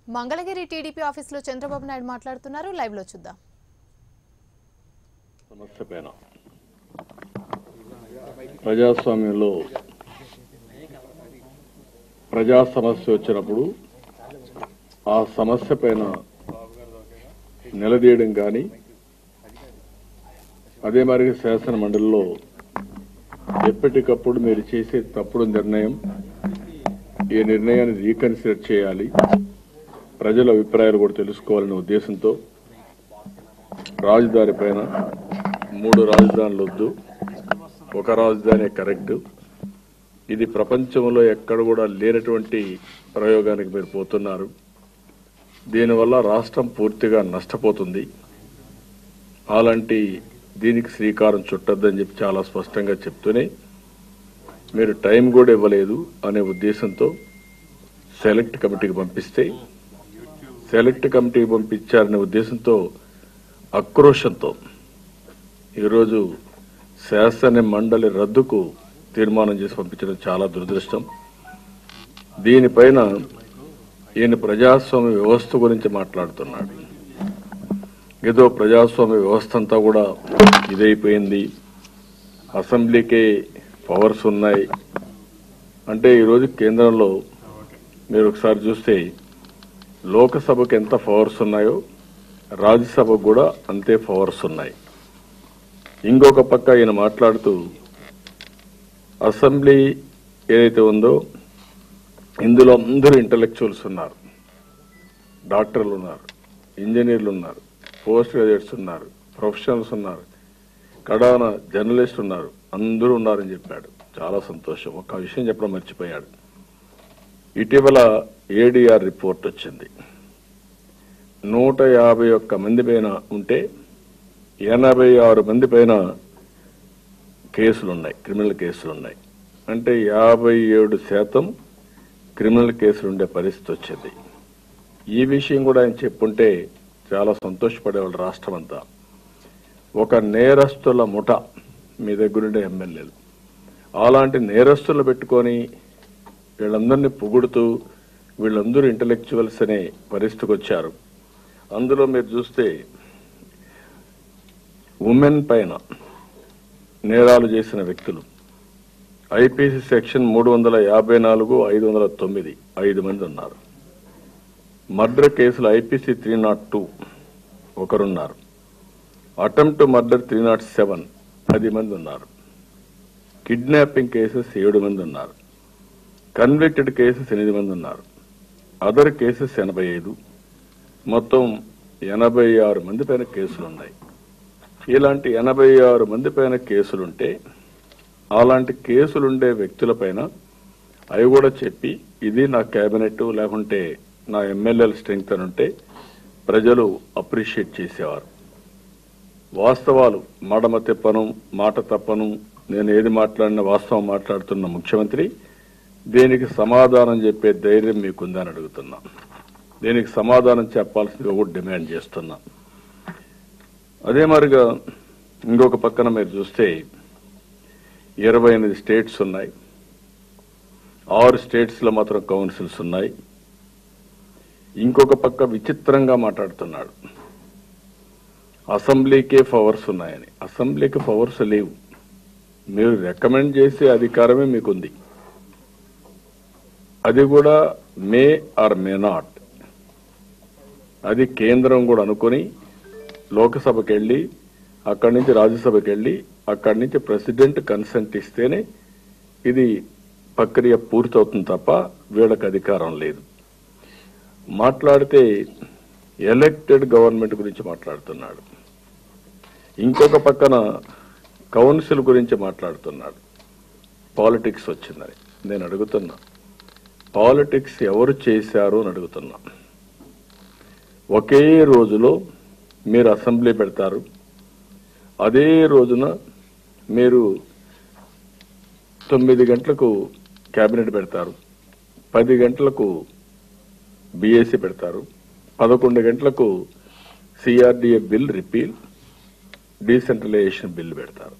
Mangalagiri TDP ఆఫీసులో చంద్రబాబు నాయుడు మాట్లాడుతున్నారు. Live లో చూద్దాం. సమస్యపైన ప్రజాస్వామ్యంలో ప్రజా సమస్య వచ్చినప్పుడు ఆ సమస్య పైన నిలదీయడం కానీ అదే మరి శాసన మండలిలో ఎప్పటికప్పుడు మీరు చేసే తప్పుడు నిర్ణయం ఈ నిర్ణయాన్ని రీకన్సిడర్ చేయాలి, ప్రజల అభిప్రాయాలు కూడా తెలుసుకోవాలనే ఉద్దేశంతో రాజధాని పైన 3 రాజధానులు వద్దు, ఒక రాజధాని కరెక్ట్, ఇది ప్రపంచంలో ఎక్కడ కూడా లేనటువంటి ప్రయోగానికి మీరు పోతున్నారు, దీనివల్ల రాష్ట్రం పూర్తిగా నష్టపోతుంది, అలాంటి దీనికి శ్రీకారం చుట్టద్దని చెప్పి చాలా స్పష్టంగా చెప్తూనే మీరు టైం కూడా ఇవ్వలేదు అనే ఉద్దేశంతో సెలెక్ట్ కమిటీకి పంపిస్తే సెలెక్ట్ కమిటీకి పంపించారనే ఉద్దేశంతో ఆక్రోశంతో ఈరోజు శాసన మండలి రద్దుకు తీర్మానం చేసి పంపించడం చాలా దురదృష్టం. దీనిపైన ఈయన ప్రజాస్వామ్య వ్యవస్థ గురించి మాట్లాడుతున్నాడు. ఏదో ప్రజాస్వామ్య వ్యవస్థ అంతా కూడా ఇదైపోయింది, అసెంబ్లీకే పవర్స్ ఉన్నాయి అంటే ఈరోజు కేంద్రంలో మీరు ఒకసారి చూస్తే లోకసభకు ఎంత పవర్స్ ఉన్నాయో రాజ్యసభకు కూడా అంతే పవర్స్ ఉన్నాయి. ఇంకొక పక్క ఈయన మాట్లాడుతూ అసెంబ్లీ ఏదైతే ఉందో ఇందులో అందరూ ఇంటలెక్చువల్స్ ఉన్నారు, డాక్టర్లు ఉన్నారు, ఇంజనీర్లు ఉన్నారు, పోస్ట్ గ్రాడ్యుయేట్స్ ఉన్నారు, ప్రొఫెషనల్స్ ఉన్నారు, కడాన జర్నలిస్ట్ ఉన్నారు, అందరూ ఉన్నారని చెప్పాడు. చాలా సంతోషం. ఒక విషయం చెప్పడం మర్చిపోయాడు. ఇటీవల ఏడీఆర్ రిపోర్ట్ వచ్చింది. 151 మంది పైన ఉంటే 86 మంది పైన కేసులున్నాయి, క్రిమినల్ కేసులున్నాయి. అంటే 57% క్రిమినల్ కేసులు ఉండే పరిస్థితి వచ్చింది. ఈ విషయం కూడా ఆయన చెప్పుంటే చాలా సంతోషపడేవాళ్ళు రాష్ట్రం అంతా. ఒక నేరస్తుల ముఠ మీ దగ్గరుండే ఎమ్మెల్యేలు అలాంటి నేరస్తులు పెట్టుకొని వీళ్ళందరినీ పొగుడుతూ వీళ్ళందరూ ఇంటలెక్చువల్స్ అనే పరిస్థితికి వచ్చారు. అందులో మీరు చూస్తే ఉమెన్ పైన నేరాలు చేసిన వ్యక్తులు ఐపీసీ సెక్షన్ 354, 509 5 మంది ఉన్నారు. మర్డర్ కేసులు ఐపీసీ 302 ఒకరున్నారు. అటెంప్ట్ మర్డర్ 307 10 మంది ఉన్నారు. కిడ్నాపింగ్ కేసెస్ 7 మంది ఉన్నారు. కన్విక్టెడ్ కేసెస్ 8 మంది ఉన్నారు. అదర్ కేసెస్ 85, మొత్తం 86 మంది పైన కేసులున్నాయి. ఇలాంటి 86 మంది పైన కేసులుంటే అలాంటి కేసులుండే వ్యక్తులపైన అవి కూడా చెప్పి ఇది నా కేబినెట్ లేకుంటే నా ఎమ్మెల్యేల స్ట్రెంగ్త్ అని ఉంటే ప్రజలు అప్రిషియేట్ చేసేవారు. వాస్తవాలు మడమ తిప్పను, మాట తప్పను, నేను ఏది మాట్లాడినా వాస్తవం మాట్లాడుతున్న ముఖ్యమంత్రి దీనికి సమాధానం చెప్పే ధైర్యం మీకుందని అడుగుతున్నా. దీనికి సమాధానం చెప్పాల్సిందిగా కూడా డిమాండ్ చేస్తున్నా. అదే మరిగా ఇంకొక పక్కన మీరు చూస్తే 28 స్టేట్స్ ఉన్నాయి, 6 స్టేట్స్ లో మాత్రం కౌన్సిల్స్ ఉన్నాయి. ఇంకొక పక్క విచిత్రంగా మాట్లాడుతున్నాడు, అసెంబ్లీకే పవర్స్ ఉన్నాయని. అసెంబ్లీకి పవర్స్ లేవు, మీరు రికమెండ్ చేసే అధికారమే మీకుంది. అది కూడా మే ఆర్ మే నాట్, అది కేంద్రం కూడా అనుకుని లోకసభకి వెళ్లి అక్కడి నుంచి రాజ్యసభకి వెళ్లి అక్కడి నుంచి ప్రెసిడెంట్ కన్సెంట్ ఇస్తేనే ఇది ప్రక్రియ పూర్తవుతుంది తప్ప వీళ్ళకి అధికారం లేదు. మాట్లాడితే ఎలక్టెడ్ గవర్నమెంట్ గురించి మాట్లాడుతున్నాడు, ఇంకొక పక్కన కౌన్సిల్ గురించి మాట్లాడుతున్నాడు. పాలిటిక్స్ వచ్చిందని నేను అడుగుతున్నా, పాలిటిక్స్ ఎవరు చేశారు అని అడుగుతున్నా. ఒకే రోజులో మీరు అసెంబ్లీ పెడతారు, అదే రోజున మీరు 9 గంటలకు కేబినెట్ పెడతారు, 10 గంటలకు బీఏసీ పెడతారు, 11 గంటలకు CRDA bill repeal, decentralisation bill పెడతారు.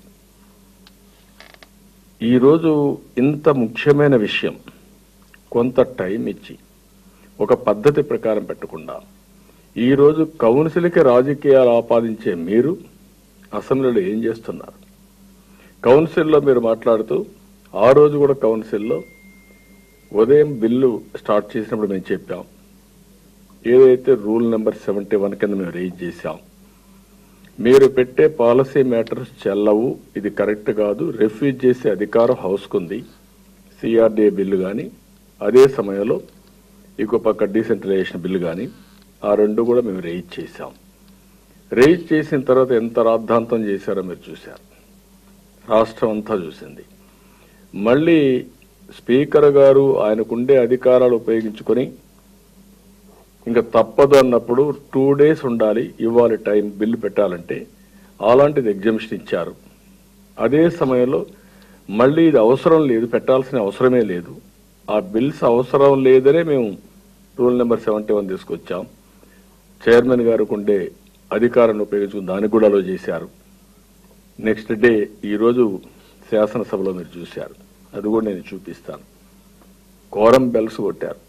ఈరోజు ఇంత ముఖ్యమైన విషయం కొంత టైం ఇచ్చి ఒక పద్ధతి ప్రకారం పెట్టకుండా ఈరోజు కౌన్సిల్కి రాజకీయాలు ఆపాదించే మీరు అసెంబ్లీలో ఏం చేస్తున్నారు? కౌన్సిల్లో మీరు మాట్లాడుతూ ఆ రోజు కూడా కౌన్సిల్లో ఉదయం బిల్లు స్టార్ట్ చేసినప్పుడు మేము చెప్పాం, ఏదైతే రూల్ నెంబర్ 71 కింద మేము రేజ్ చేశాం, మీరు పెట్టే పాలసీ మ్యాటర్స్ చెల్లవు, ఇది కరెక్ట్ కాదు, రిఫ్యూజ్ చేసే అధికారం హౌస్కు ఉంది, సిఆర్డీఏ బిల్లు కానీ అదే సమయంలో ఇంకో పక్క డీసెంట్రలైజేషన్ బిల్లు కానీ ఆ రెండు కూడా మేము రేజ్ చేశాం. రేజ్ చేసిన తర్వాత ఎంత రాద్ధాంతం చేశారో మీరు చూశారు, రాష్ట్రం అంతా చూసింది. మళ్ళీ స్పీకర్ గారు ఆయనకుండే అధికారాలు ఉపయోగించుకొని ఇంకా తప్పదు అన్నప్పుడు 2 days ఉండాలి, ఇవ్వాలి టైం బిల్లు పెట్టాలంటే అలాంటిది ఎగ్జామ్షన్ ఇచ్చారు. అదే సమయంలో మళ్ళీ ఇది అవసరం లేదు, పెట్టాల్సిన అవసరమే లేదు, ఆ బిల్స్ అవసరం లేదనే మేము రూల్ నెంబర్ 71 తీసుకొచ్చాం. చైర్మన్ గారికి ఉండే అధికారాన్ని ఉపయోగించుకుని దాన్ని కూడా అలో చేశారు. నెక్స్ట్ డే ఈరోజు శాసనసభలో మీరు చూశారు, అది కూడా నేను చూపిస్తాను. కోరం బెల్స్ కొట్టారు,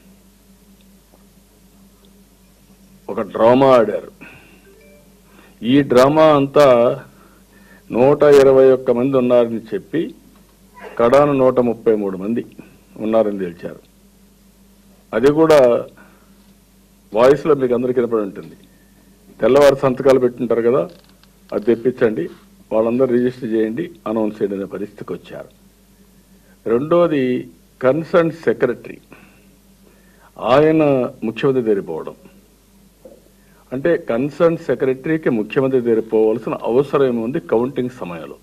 ఒక డ్రామా ఆడారు. ఈ డ్రామా అంతా 121 మంది ఉన్నారని చెప్పి కడాన 133 మంది ఉన్నారని తెలిచారు. అది కూడా వాయిస్లో మీకు అందరికీ వినపడి ఉంటుంది. తెల్లవారు సంతకాలు పెట్టుంటారు కదా, అది తెప్పించండి, వాళ్ళందరూ రిజిస్టర్ చేయండి, అనౌన్స్ చేయండి అనే పరిస్థితికి వచ్చారు. రెండోది కన్సర్న్ సెక్రటరీ ఆయన ముఖ్యమంత్రి దగ్గరిపోవడం. అంటే కన్సర్న్ సెక్రటరీకి ముఖ్యమంత్రి దగ్గరిపోవాల్సిన అవసరం ఏముంది? కౌంటింగ్ సమయంలో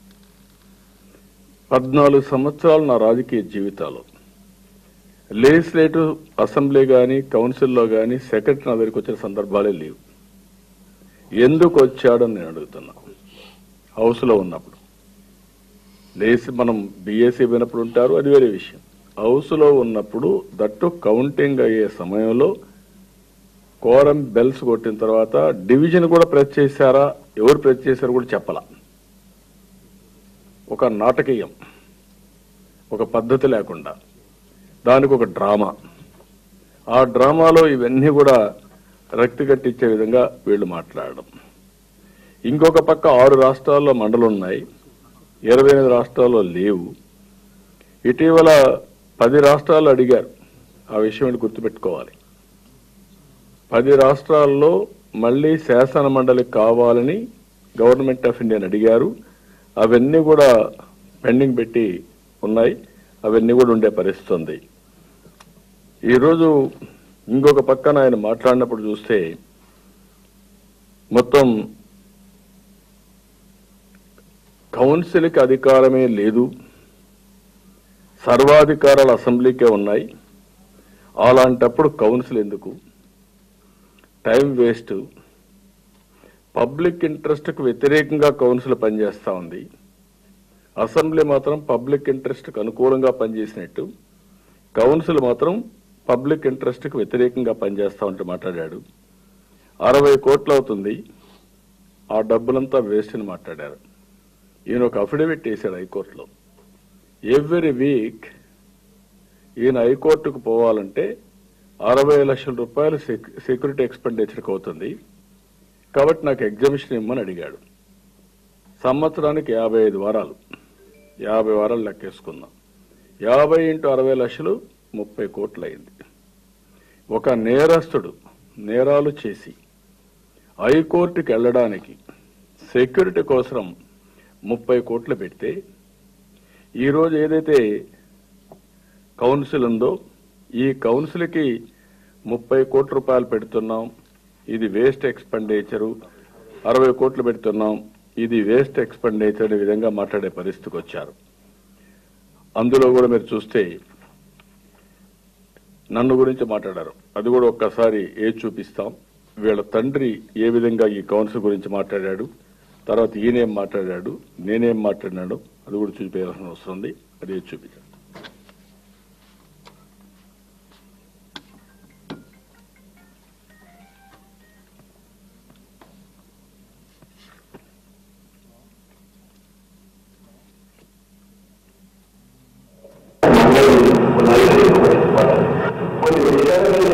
14 సంవత్సరాలు నా రాజకీయ జీవితాలు లెజిస్లేటివ్ అసెంబ్లీ కానీ కౌన్సిల్లో కానీ సెక్రటరీ నా దగ్గరికి వచ్చిన సందర్భాలే లేవు. ఎందుకు వచ్చాడని నేను అడుగుతున్నా. హౌస్లో ఉన్నప్పుడు మనం బీఎస్సీ పోయినప్పుడు ఉంటారు, అది వేరే విషయం. హౌస్లో ఉన్నప్పుడు దట్టు కౌంటింగ్ అయ్యే సమయంలో కోరం బెల్స్ కొట్టిన తర్వాత డివిజన్ కూడా ప్రెస్ చేశారా, ఎవరు ప్రెస్ చేశారో కూడా చెప్పాల. ఒక నాటకీయం, ఒక పద్ధతి లేకుండా దానికి ఒక డ్రామా. ఆ డ్రామాలో ఇవన్నీ కూడా రక్తి కట్టించే విధంగా వీళ్ళు మాట్లాడడం. ఇంకొక పక్క 6 రాష్ట్రాల్లో మండలు ఉన్నాయి, 28 రాష్ట్రాల్లో లేవు. ఇటీవల 10 రాష్ట్రాలు అడిగారు, ఆ విషయం గుర్తుపెట్టుకోవాలి. 10 రాష్ట్రాల్లో మళ్లీ శాసన మండలి కావాలని గవర్నమెంట్ ఆఫ్ ఇండియాని అడిగారు. అవన్నీ కూడా పెండింగ్ పెట్టి ఉన్నాయి, అవన్నీ కూడా ఉండే పరిస్థితి ఉంది. ఈరోజు ఇంకొక పక్కన ఆయన మాట్లాడినప్పుడు చూస్తే మొత్తం కౌన్సిల్కి అధికారమే లేదు, సర్వాధికారాలు అసెంబ్లీకే ఉన్నాయి, అలాంటప్పుడు కౌన్సిల్ ఎందుకు? Time waste. పబ్లిక్ ఇంట్రెస్ట్కు వ్యతిరేకంగా కౌన్సిల్ పనిచేస్తూ ఉంది, అసెంబ్లీ మాత్రం పబ్లిక్ ఇంట్రెస్ట్కు అనుకూలంగా పనిచేసినట్టు కౌన్సిల్ మాత్రం పబ్లిక్ ఇంట్రెస్ట్కు వ్యతిరేకంగా పనిచేస్తా ఉంటే మాట్లాడాడు. 60 కోట్లు అవుతుంది, ఆ డబ్బులంతా వేస్ట్ అని మాట్లాడారు. ఈయన ఒక అఫిడవిట్ వేశాడు హైకోర్టులో. ఎవ్రీ వీక్ ఈయన హైకోర్టుకు పోవాలంటే 60 లక్షల రూపాయలు సెక్యూరిటీ ఎక్స్పెండిచర్కి అవుతుంది, కాబట్టి నాకు ఎగ్జామిషన్ ఇమ్మని అడిగాడు. సంవత్సరానికి 55 వారాలు, 50 వారాలు లెక్కేసుకుందాం. 50 × 60 లక్షలు 30 కోట్లు అయింది. ఒక నేరస్తుడు నేరాలు చేసి హైకోర్టుకి వెళ్ళడానికి సెక్యూరిటీ కోసం 30 కోట్లు పెడితే, ఈరోజు ఏదైతే కౌన్సిల్ ఉందో ఈ కౌన్సిల్కి 30 కోట్ల రూపాయలు పెడుతున్నాం, ఇది వేస్ట్ ఎక్స్పెండిచరు, 60 కోట్లు పెడుతున్నాం, ఇది వేస్ట్ ఎక్స్పెండిచర్ అనే విధంగా మాట్లాడే పరిస్థితికి వచ్చారు. అందులో కూడా మీరు చూస్తే నన్ను గురించి మాట్లాడారు, అది కూడా ఒక్కసారి చూపిస్తాం. వీళ్ళ తండ్రి ఏ విధంగా ఈ కౌన్సిల్ గురించి మాట్లాడాడు, తర్వాత ఈయనేం మాట్లాడాడు, నేనేం మాట్లాడినాడు, అది కూడా చూపించాల్సిన అవసరం ఉంది. అది చూపించాడు. కొన్ని విషయాలు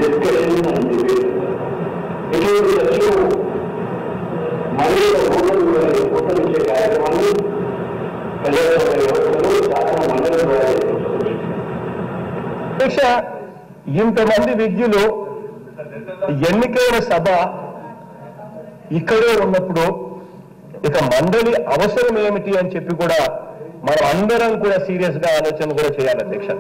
డిస్కషన్ అండ్ డిబేట్. ఇటువంటి చర్చలు మళ్ళీ ఉత్తరించే కార్యక్రమాన్ని ప్రజాస్వామ్య వ్యవస్థలో శాసన మండలి ద్వారా అధ్యక్ష, ఇంతమంది విజ్ఞులు ఎన్నికైన సభ ఇక్కడే ఉన్నప్పుడు ఇక మండలి అవసరం ఏమిటి అని చెప్పి కూడా మనం అందరం కూడా సీరియస్ గా ఆలోచన కూడా చేయాలి అధ్యక్ష.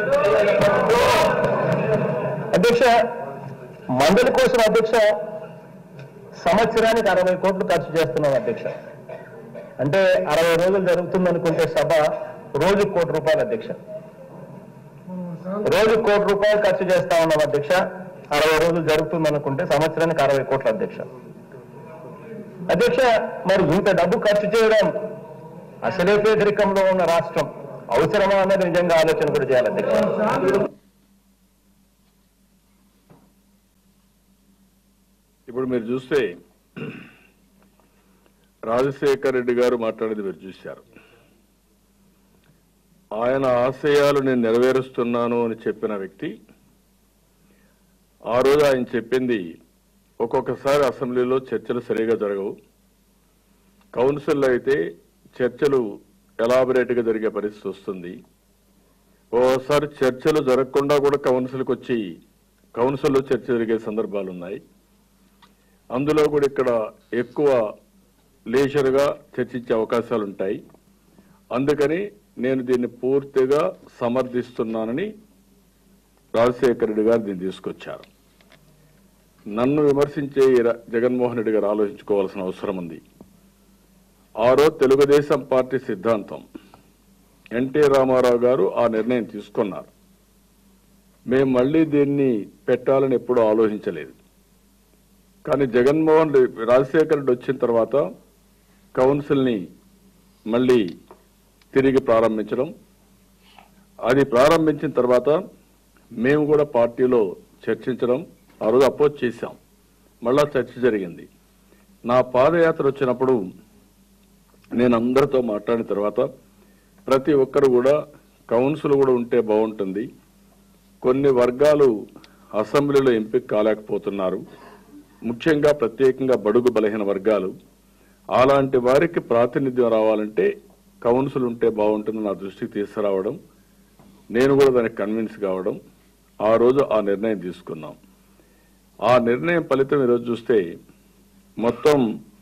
అధ్యక్ష, మండలి కోసం అధ్యక్ష సంవత్సరానికి 60 కోట్లు ఖర్చు చేస్తున్నాం అధ్యక్ష. అంటే 60 రోజులు జరుగుతుందనుకుంటే సభ రోజుకు ₹1 కోటి అధ్యక్ష. రోజు ₹1 కోటి ఖర్చు చేస్తా ఉన్నాం అధ్యక్ష. 60 రోజులు జరుగుతుందనుకుంటే సంవత్సరానికి 60 కోట్ల అధ్యక్ష. అధ్యక్ష, మరి ఇంత డబ్బు ఖర్చు చేయడం అసలే పేదరికంలో ఉన్న రాష్ట్రం అవసరమా అన్నది నిజంగా ఆలోచన కూడా చేయాలి అధ్యక్ష. ఇప్పుడు మీరు చూస్తే రాజశేఖర్ రెడ్డి గారు మాట్లాడేది మీరు చూశారు. ఆయన ఆశయాలు నేను నెరవేరుస్తున్నాను అని చెప్పిన వ్యక్తి ఆ రోజు ఆయన చెప్పింది ఒక్కొక్కసారి అసెంబ్లీలో చర్చలు సరిగా జరగవు, కౌన్సిల్లో అయితే చర్చలు ఎలాబరేట్గా జరిగే పరిస్థితి వస్తుంది, ఓసారి చర్చలు జరగకుండా కూడా కౌన్సిల్కి వచ్చి కౌన్సిల్లో చర్చ జరిగే సందర్భాలు ఉన్నాయి. అందులో కూడా ఇక్కడ ఎక్కువ లేజర్గా చర్చించే అవకాశాలు ఉంటాయి. అందుకని నేను దీన్ని పూర్తిగా సమర్థిస్తున్నానని రాజశేఖర రెడ్డి గారు దీన్ని తీసుకొచ్చారు. నన్ను విమర్శించే జగన్మోహన్ రెడ్డి గారు ఆలోచించుకోవాల్సిన అవసరం ఉంది. ఆ రోజు తెలుగుదేశం పార్టీ సిద్ధాంతం, ఎన్టీ రామారావు గారు ఆ నిర్ణయం తీసుకున్నారు. మేము మళ్లీ దీన్ని పెట్టాలని ఎప్పుడూ ఆలోచించలేదు. కానీ రాజశేఖర రెడ్డి వచ్చిన తర్వాత కౌన్సిల్ని మళ్లీ తిరిగి ప్రారంభించడం, అది ప్రారంభించిన తర్వాత మేము కూడా పార్టీలో చర్చించడం, ఆ రోజు అపోజ్ చేశాం. మళ్ళా చర్చ జరిగింది. నా పాదయాత్ర వచ్చినప్పుడు నేను అందరితో మాట్లాడిన తర్వాత ప్రతి ఒక్కరు కూడా కౌన్సిల్ కూడా ఉంటే బాగుంటుంది, కొన్ని వర్గాలు అసెంబ్లీలో ఎంపిక కాలేకపోతున్నారు, ముఖ్యంగా ప్రత్యేకంగా బడుగు బలహీన వర్గాలు, అలాంటి వారికి ప్రాతినిధ్యం రావాలంటే కౌన్సిల్ ఉంటే బాగుంటుంది నా దృష్టికి తీసుకురావడం, నేను కూడా దానికి కన్విన్స్ కావడం, ఆ రోజు ఆ నిర్ణయం తీసుకున్నాం. ఆ నిర్ణయం ఫలితం ఈరోజు చూస్తే మొత్తం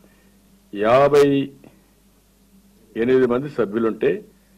58 మంది సభ్యులుంటే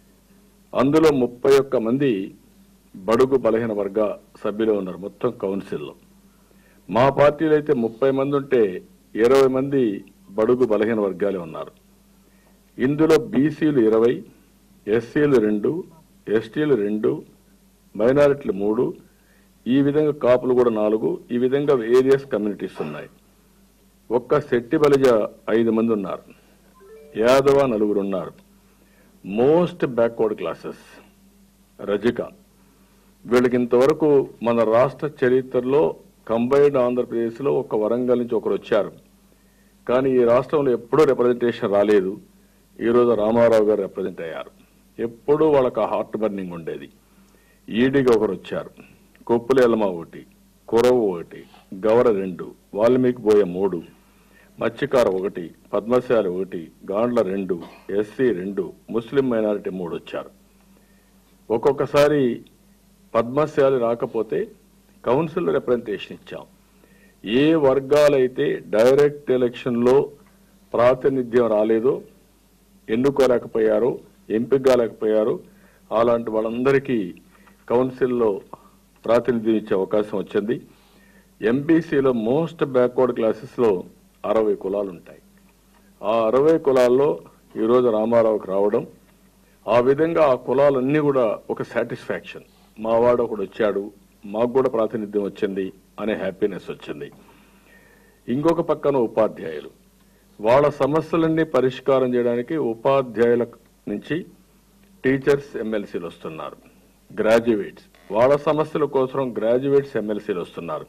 అందులో 31 మంది బడుగు బలహీన వర్గ సభ్యులు ఉన్నారు మొత్తం కౌన్సిల్లో. మా పార్టీలో అయితే 30 మంది ఉంటే 20 మంది బడుగు బలహీన వర్గాలే ఉన్నారు. ఇందులో బీసీలు 20, ఎస్సీలు 2, ఎస్టీలు 2, మైనారిటీలు 3, ఈ విధంగా కాపులు కూడా 4, ఈ విధంగా వేరియస్ కమ్యూనిటీస్ ఉన్నాయి. ఒక్క శెట్టి బలిజ 5 మంది ఉన్నారు, యాదవ 4 ఉన్నారు. మోస్ట్ బ్యాక్వర్డ్ క్లాసెస్ రజిక, వీళ్ళకి ఇంతవరకు మన రాష్ట్ర చరిత్రలో కంబైన్డ్ ఆంధ్రప్రదేశ్లో ఒక వరంగల్ నుంచి ఒకరు వచ్చారు, కానీ ఈ రాష్ట్రంలో ఎప్పుడూ రిప్రజెంటేషన్ రాలేదు. ఈరోజు రామారావు గారు రిప్రజెంట్ అయ్యారు. ఎప్పుడూ వాళ్ళకి ఆ హార్ట్ బర్నింగ్ ఉండేది. ఈడీగా ఒకరు వచ్చారు, కొప్పులేలమ 1, కురవు 1, గవర 2, వాల్మీకి బోయ 3, మత్స్యకార 1, పద్మశాలి 1, గాండ్ల 2, ఎస్సీ 2, ముస్లిం మైనారిటీ 3 వచ్చారు. ఒక్కొక్కసారి పద్మశాలి రాకపోతే కౌన్సిల్ రిప్రజెంటేషన్ ఇచ్చాం. ఏ వర్గాలైతే డైరెక్ట్ ఎలక్షన్లో ప్రాతినిధ్యం రాలేదో, ఎన్నుకోలేకపోయారో, ఎంపిక కాలేకపోయారో అలాంటి వాళ్ళందరికీ కౌన్సిల్లో ప్రాతినిధ్యం ఇచ్చే అవకాశం వచ్చింది. ఎంబీసీలో మోస్ట్ బ్యాక్వర్డ్ క్లాసెస్లో 60 కులాలు ఉంటాయి. ఆ 60 కులాల్లో ఈరోజు రామారావుకి రావడం, ఆ విధంగా ఆ కులాలన్నీ కూడా ఒక సాటిస్ఫాక్షన్, మా వాడు ఒకడు వచ్చాడు, మాకు కూడా ప్రాతినిధ్యం వచ్చింది అనే హ్యాపీనెస్ వచ్చింది. ఇంకొక పక్కన ఉపాధ్యాయులు, వాళ్ళ సమస్యలన్నీ పరిష్కారం చేయడానికి ఉపాధ్యాయుల నుంచి టీచర్స్ ఎమ్మెల్సీలు వస్తున్నారు, గ్రాడ్యుయేట్స్ వాళ్ళ సమస్యల కోసం గ్రాడ్యుయేట్స్ ఎమ్మెల్సీలు వస్తున్నారు,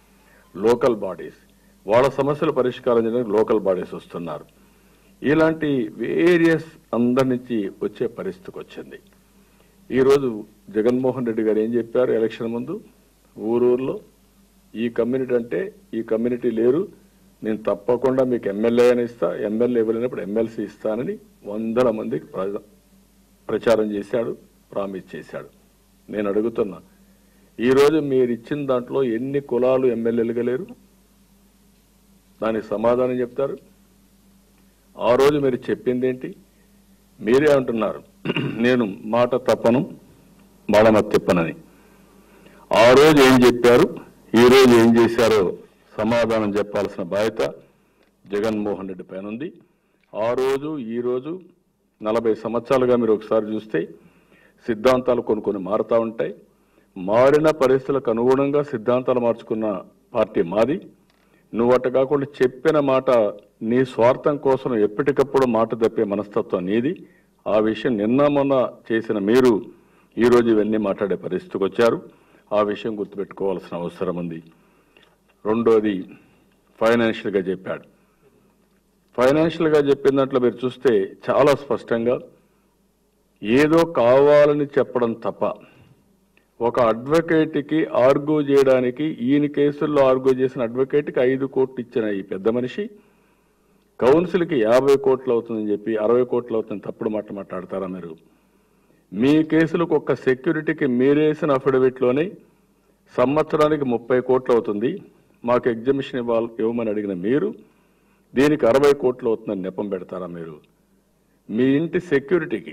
లోకల్ బాడీస్ వాళ్ళ సమస్యలు పరిష్కారం చేయడానికి లోకల్ బాడీస్ వస్తున్నారు. ఇలాంటి వేరియస్ అందరి నుంచి వచ్చే పరిస్థితికి వచ్చింది. ఈరోజు జగన్మోహన్ రెడ్డి గారు ఏం చెప్పారు ఎలక్షన్ ముందు, ఊరూరులో ఈ కమ్యూనిటీ అంటే ఈ కమ్యూనిటీ లేరు, నేను తప్పకుండా మీకు ఎమ్మెల్యే అని ఇస్తా, ఎమ్మెల్యే ఇవ్వలేనప్పుడు ఎమ్మెల్సీ ఇస్తానని 100 మందికి ప్రచారం చేశాడు, ప్రామిస్ చేశాడు. నేను అడుగుతున్నా, ఈరోజు మీరు ఇచ్చిన దాంట్లో ఎన్ని కులాలు ఎమ్మెల్యేలుగా లేరు? దానికి సమాధానం చెప్తారు? ఆ రోజు మీరు చెప్పింది ఏంటి? మీరే అంటున్నారు నేను మాట తప్పను, మడమ తిప్పనని. ఆ రోజు ఏం చెప్పారు, ఈ రోజు ఏం చేశారో సమాధానం చెప్పాల్సిన బాధ్యత జగన్మోహన్ రెడ్డి పైన ఉంది. ఆ రోజు ఈ రోజు 40 సంవత్సరాలుగా మీరు ఒకసారి చూస్తే సిద్ధాంతాలు కొన్ని మారుతూ ఉంటాయి. మారిన పరిస్థితులకు అనుగుణంగా సిద్ధాంతాలు మార్చుకున్న పార్టీ మాది. నువ్వు అట్ట కాకుండా చెప్పిన మాట నీ స్వార్థం కోసం ఎప్పటికప్పుడు మాట తప్పే మనస్తత్వం నీది. ఆ విషయం నిన్న మొన్న చేసిన మీరు ఈరోజు ఇవన్నీ మాట్లాడే పరిస్థితికి వచ్చారు. ఆ విషయం గుర్తుపెట్టుకోవాల్సిన అవసరం ఉంది. రెండోది ఫైనాన్షియల్గా చెప్పాడు. ఫైనాన్షియల్గా చెప్పిన దాంట్లో మీరు చూస్తే చాలా స్పష్టంగా ఏదో కావాలని చెప్పడం తప్ప, ఒక అడ్వకేట్కి ఆర్గ్యూ చేయడానికి, ఈయన కేసుల్లో ఆర్గ్యూ చేసిన అడ్వకేట్కి 5 కోట్లు ఇచ్చిన ఈ పెద్ద మనిషి కౌన్సిల్కి 50 కోట్లు అవుతుందని చెప్పి 60 కోట్లు అవుతుంది తప్పుడు మాట మాట్లాడతారా మీరు? మీ కేసులకు ఒక సెక్యూరిటీకి మీరేసిన అఫిడవిట్లోనే సంవత్సరానికి 30 కోట్లు అవుతుంది, మాకు ఎగ్జిబిషన్ ఇవ్వమని అడిగిన మీరు దీనికి 60 కోట్లు అవుతుందని నెపం పెడతారా మీరు? మీ ఇంటి సెక్యూరిటీకి,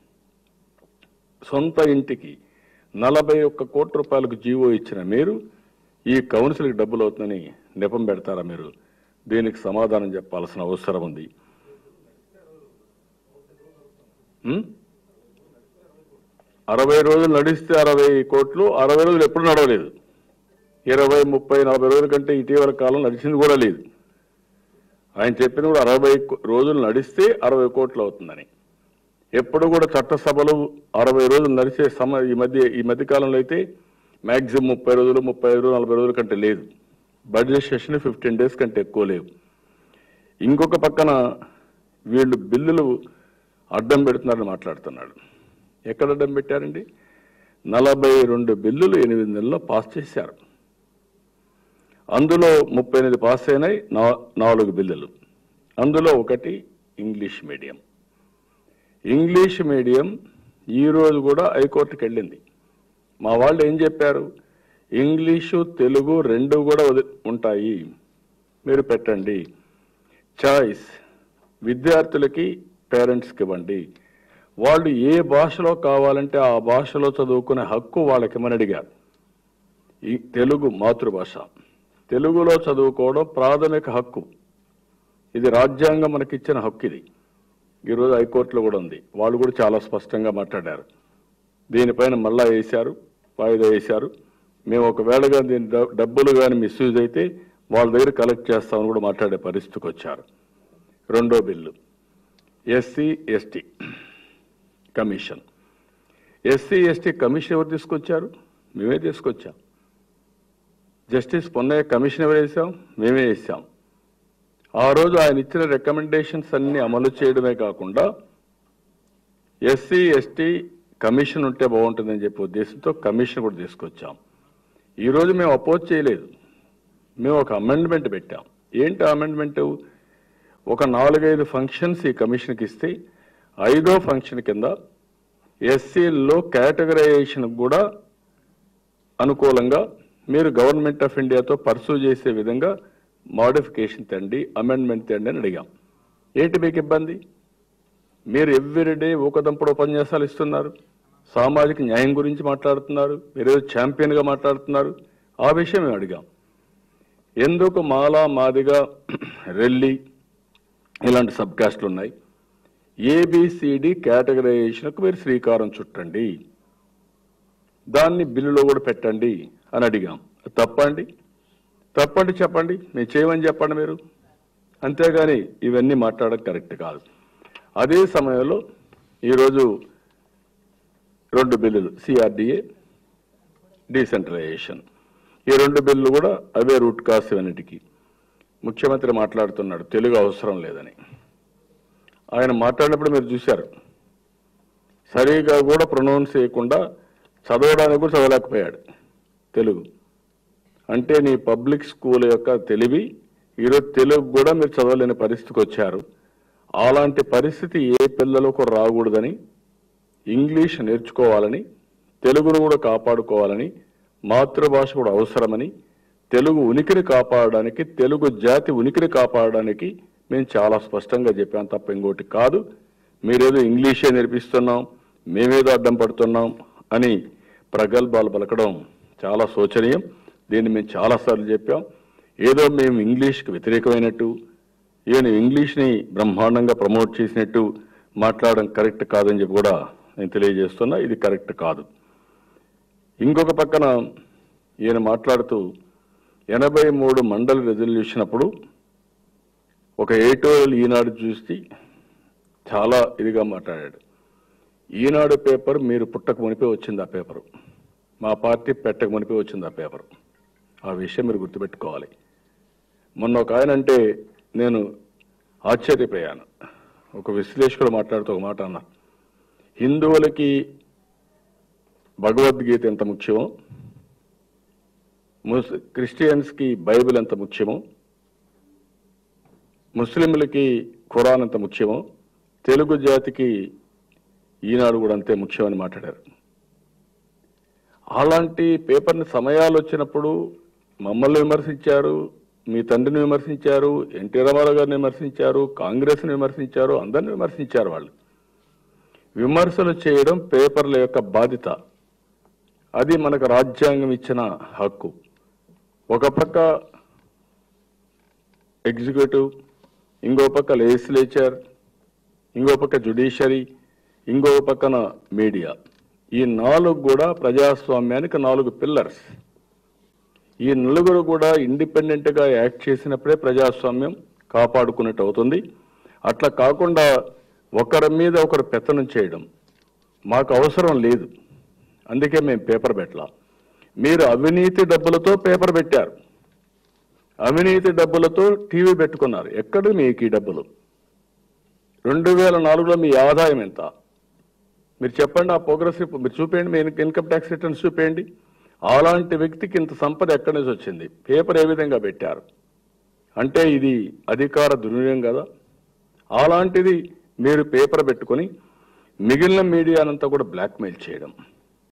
సొంత ఇంటికి 41 కోట్ల రూపాయలకు జీవో ఇచ్చిన మీరు ఈ కౌన్సిల్కి డబ్బులు అవుతుందని నెపం పెడతారా మీరు? దీనికి సమాధానం చెప్పాల్సిన అవసరం ఉంది. 60 రోజులు నడిస్తే 60 కోట్లు, 60 రోజులు ఎప్పుడు నడవలేదు. 20, 30, 40 రోజుల కంటే ఇటీవల కాలం నడిచింది కూడా లేదు. ఆయన చెప్పింది కూడా 60 రోజులు నడిస్తే 60 కోట్లు అవుతుందని. ఎప్పుడు కూడా చట్టసభలు 60 రోజులు నడిచే ఈ మధ్య కాలంలో అయితే మ్యాక్సిమం 30 రోజులు, 35 రోజులు, 40 రోజుల కంటే లేదు. బడ్జెట్ సెషన్ 15 డేస్ కంటే ఎక్కువ లేవు. ఇంకొక పక్కన వీళ్ళు బిల్లులు అడ్డం పెడుతున్నారని మాట్లాడుతున్నాడు. ఎక్కడ అడ్డం పెట్టారండి? 42 బిల్లులు 8 నెలల్లో పాస్ చేశారు. అందులో 38 పాస్ అయినాయి, 4 బిల్లులు. అందులో ఒకటి ఇంగ్లీష్ మీడియం. ఇంగ్లీష్ మీడియం ఈరోజు కూడా హైకోర్టుకి వెళ్ళింది. మా వాళ్ళు ఏం చెప్పారు? ఇంగ్లీషు తెలుగు 2 కూడా ఉంటాయి, మీరు పెట్టండి. చాయిస్ విద్యార్థులకి, పేరెంట్స్కి ఇవ్వండి. వాళ్ళు ఏ భాషలో కావాలంటే ఆ భాషలో చదువుకునే హక్కు వాళ్ళకి ఇమ్మని అడిగారు. ఈ తెలుగు మాతృభాష, తెలుగులో చదువుకోవడం ప్రాథమిక హక్కు. ఇది రాజ్యాంగం మనకిచ్చిన హక్కు. ఇది ఈరోజు హైకోర్టులో కూడా ఉంది. వాళ్ళు కూడా చాలా స్పష్టంగా మాట్లాడారు. దీనిపైన మళ్ళా వేశారు, వాయిదా వేశారు. మేము ఒకవేళగా దీని డబ్బులు కానీ మిస్యూజ్ అయితే వాళ్ళ దగ్గర కలెక్ట్ చేస్తామని కూడా మాట్లాడే పరిస్థితికి వచ్చారు. రెండో bill SC ST commission. SC ST commission ఎవరు తీసుకొచ్చారు? మేమే తీసుకొచ్చాం. జస్టిస్ పొన్నయ్య కమిషన్ ఎవరు వేసాం? మేమే వేసాం. ఆ రోజు ఆయన ఇచ్చిన రికమెండేషన్స్ అన్ని అమలు చేయడమే కాకుండా ఎస్సీ ఎస్టీ కమిషన్ ఉంటే బాగుంటుందని చెప్పే ఉద్దేశంతో కమిషన్ కూడా తీసుకొచ్చాం. ఈరోజు మేము అపోజ్ చేయలేదు, మేము ఒక అమెండ్మెంట్ పెట్టాం. ఏంటి అమెండ్మెంట్? ఒక 4-5 ఫంక్షన్స్ ఈ కమిషన్కి ఇస్తే 5వ ఫంక్షన్ కింద ఎస్సీల్లో కేటగరైజేషన్ కూడా అనుకూలంగా మీరు గవర్నమెంట్ ఆఫ్ ఇండియాతో పర్సూ చేసే విధంగా మోడిఫికేషన్ తండి, అమెండ్మెంట్ తండి అని అడిగాం. ఏంటి మీకు ఇబ్బంది? మీరు ఎవ్రీడే ఊకదంపుడు ఉపన్యాసాలు ఇస్తున్నారు, సామాజిక న్యాయం గురించి మాట్లాడుతున్నారు, మీరేదో ఛాంపియన్గా మాట్లాడుతున్నారు. ఆ విషయం మేము అడిగాం. ఎందుకు మాలా, మాదిగా, రెల్లి ఇలాంటి సబ్ కాస్ట్లు ఉన్నాయి, ఏబిసిడి కేటగరైజేషన్కు మీరు శ్రీకారం చుట్టండి, దాన్ని బిల్లులో కూడా పెట్టండి అని అడిగాం. తప్పండి? తప్పండి చెప్పండి, నేను చేయమని చెప్పండి మీరు. అంతేగాని ఇవన్నీ మాట్లాడడం కరెక్ట్ కాదు. అదే సమయంలో ఈరోజు 2 బిల్లులు, సిఆర్డిఏ, డీసెంట్రలైజేషన్, ఈ 2 బిల్లులు కూడా అవే రూట్ కాస్ అన్నిటికీ. ముఖ్యమంత్రి మాట్లాడుతున్నాడు తెలుగు అవసరం లేదని. ఆయన మాట్లాడినప్పుడు మీరు చూశారు, సరిగా కూడా ప్రొనౌన్స్ చేయకుండా చదవడానికి కూడా చదవలేకపోయాడు తెలుగు. అంటే నీ పబ్లిక్ స్కూల్ యొక్క తెలివి ఈరోజు తెలుగు కూడా మీరు చదవలేని పరిస్థితికి వచ్చారు. అలాంటి పరిస్థితి ఏ పిల్లలకు రాకూడదని, ఇంగ్లీష్ నేర్చుకోవాలని, తెలుగును కూడా కాపాడుకోవాలని, మాతృభాష కూడా అవసరమని, తెలుగు ఉనికిని కాపాడడానికి, తెలుగు జాతి ఉనికిని కాపాడడానికి మేము చాలా స్పష్టంగా చెప్పాం తప్ప ఇంకోటి కాదు. మీరేదో ఇంగ్లీషే నేర్పిస్తున్నాం, మేమేదో అడ్డం పడుతున్నాం అని ప్రగల్భాలు పలకడం చాలా శోచనీయం. దీన్ని మేము చాలాసార్లు చెప్పాం. ఏదో మేము ఇంగ్లీష్కి వ్యతిరేకమైనట్టు, ఈయన ఇంగ్లీష్ని బ్రహ్మాండంగా ప్రమోట్ చేసినట్టు మాట్లాడడం కరెక్ట్ కాదని చెప్పి కూడా నేను తెలియజేస్తున్నా. ఇది కరెక్ట్ కాదు. ఇంకొక పక్కన ఈయన మాట్లాడుతూ 83 మండలి రెజల్యూషన్ అప్పుడు ఒక ఏటోల్ ఈనాడు చూసి చాలా ఇదిగా మాట్లాడాడు. ఈనాడు పేపర్ మీరు పుట్టక మునిపే వచ్చింది ఆ పేపరు, మా పార్టీ పెట్టక మునిపే వచ్చింది ఆ పేపరు. ఆ విషయం మీరు గుర్తుపెట్టుకోవాలి. మొన్న ఒక ఆయన అంటే నేను ఆశ్చర్యపోయాను. ఒక విశ్లేషకుడు మాట్లాడుతూ ఒక మాట అన్నా, హిందువులకి భగవద్గీత ఎంత ముఖ్యమో, క్రిస్టియన్స్కి బైబిల్ ఎంత ముఖ్యమో, ముస్లింలకి ఖురాన్ ఎంత ముఖ్యమో, తెలుగు జాతికి ఈనాడు కూడా అంతే ముఖ్యమని మాట్లాడారు. అలాంటి పేపర్ని సమయాలు వచ్చినప్పుడు మమ్మల్ని విమర్శించారు, మీ తండ్రిని విమర్శించారు, ఎన్టీ రామారావు గారిని విమర్శించారు, కాంగ్రెస్ని విమర్శించారు, అందరిని విమర్శించారు. వాళ్ళు విమర్శలు చేయడం పేపర్ల యొక్క బాధ్యత. అది మనకు రాజ్యాంగం ఇచ్చిన హక్కు. ఒక పక్క ఎగ్జిక్యూటివ్, ఇంకో పక్క లెజిస్లేచర్, ఇంకో పక్క జ్యుడిషియరీ, ఇంకో పక్కన మీడియా. ఈ 4 కూడా ప్రజాస్వామ్యానికి 4 పిల్లర్స్. ఈ నలుగురు కూడా ఇండిపెండెంట్గా యాక్ట్ చేసినప్పుడే ప్రజాస్వామ్యం కాపాడుకున్నట్టు అవుతుంది. అట్లా కాకుండా ఒకరి మీద ఒకరు పెత్తనం చేయడం మాకు అవసరం లేదు. అందుకే మేము పేపర్ పెట్టలా. మీరు అవినీతి డబ్బులతో పేపర్ పెట్టారు, అవినీతి డబ్బులతో టీవీ పెట్టుకున్నారు. ఎక్కడ మీకు ఈ డబ్బులు? 2004లో మీ ఆదాయం ఎంత? మీరు చెప్పండి. ఆ ప్రోగ్రెస్ మీరు చూపేయండి, మీ ఇన్కమ్ ట్యాక్స్ రిటర్న్స్ చూపేయండి. అలాంటి వ్యక్తికి ఇంత సంపద ఎక్కడి నుంచి వచ్చింది? పేపర్ ఏ విధంగా పెట్టారు అంటే ఇది అధికార దుర్వినియోగం కదా. అలాంటిది మీరు పేపర్ పెట్టుకొని మిగిలిన మీడియానంతా కూడా బ్లాక్మెయిల్ చేయడం.